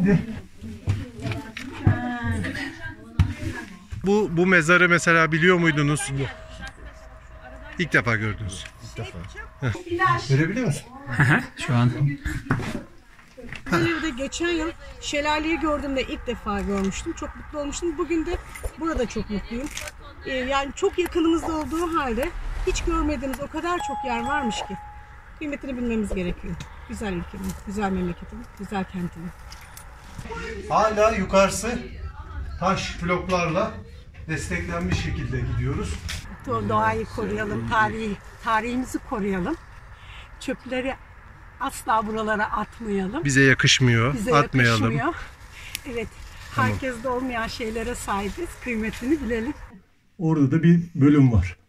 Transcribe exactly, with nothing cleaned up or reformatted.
şimdi. Bu bu mezarı mesela biliyor muydunuz? Bu. İlk defa gördünüz. İlk defa. Görebiliyor musun? Şu an. İzmir'de geçen yıl şelaleyi gördüğümde ilk defa görmüştüm. Çok mutlu olmuştum. Bugün de burada çok mutluyum. Ee, yani çok yakınımızda olduğu halde hiç görmediğimiz o kadar çok yer varmış ki. Kıymetini bilmemiz gerekiyor. Güzel ülkemiz, güzel memleketimiz, güzel kentimiz. Hala yukarısı taş bloklarla desteklenmiş şekilde gidiyoruz. Doğayı koruyalım, tarihi, tarihimizi koruyalım. Çöpleri asla buralara atmayalım. Bize yakışmıyor, Bize atmayalım. yakışmıyor. Evet, herkeste olmayan şeylere sahibiz. Kıymetini bilelim. Orada da bir bölüm var.